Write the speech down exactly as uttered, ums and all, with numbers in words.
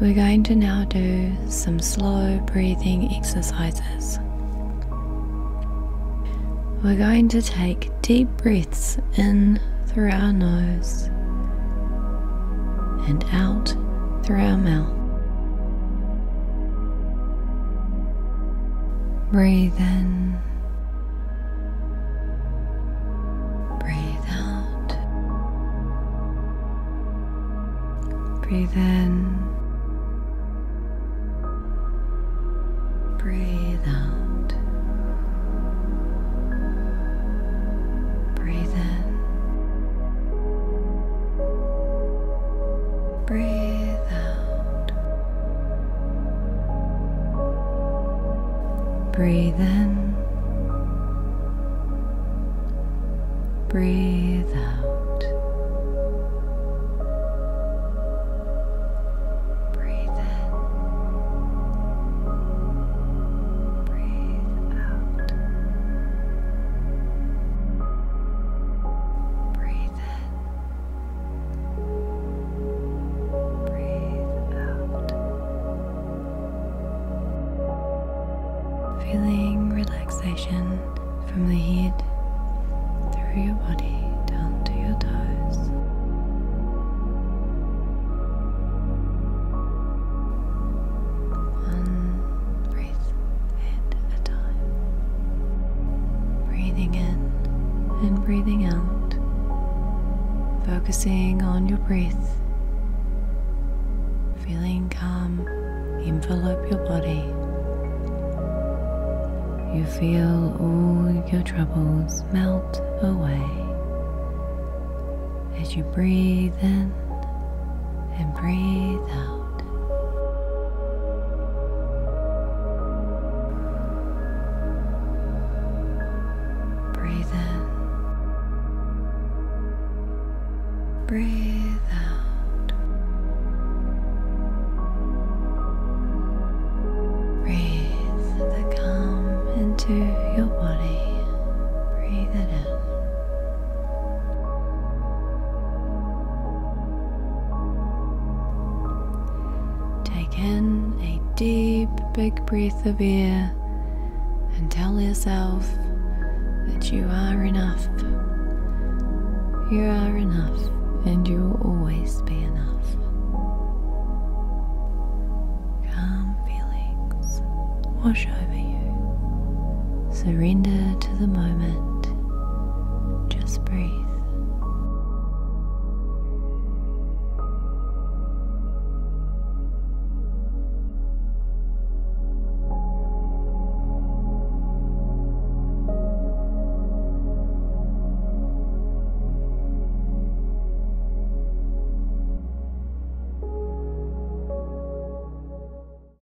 We're going to now do some slow breathing exercises. We're going to take deep breaths in through our nose and out through our mouth. Breathe in, breathe out, breathe in, breathe out, breathe in, breathe out, breathe in, breathe out, breathe in, breathe out, breathe in, breathe out. Feeling relaxation from the head through your body down to your toes. One breath at a time. Breathing in and breathing out. Focusing on your breath. Feeling calm envelop your body. You feel all your troubles melt away as you breathe in and breathe out. Breathe in, breathe out. Breathe the calm into your body. Breathe it in. Take in a deep, big breath of air and tell yourself that you are enough. You are enough and you will always be enough. Calm feelings wash over you. Surrender to the moment. Just breathe.